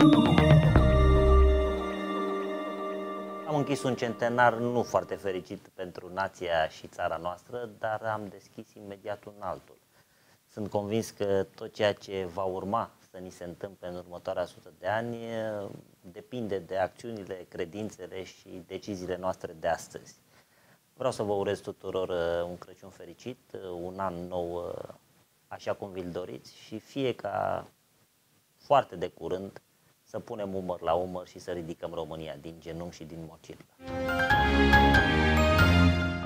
Am închis un centenar nu foarte fericit pentru nația și țara noastră, dar am deschis imediat un altul. Sunt convins că tot ceea ce va urma să ni se întâmple în următoarea 100 de ani depinde de acțiunile, credințele și deciziile noastre de astăzi. Vreau să vă urez tuturor un Crăciun fericit, un an nou așa cum vi-l doriți și fie ca foarte de curând să punem umăr la umăr și să ridicăm România din genunchi și din mocirlă.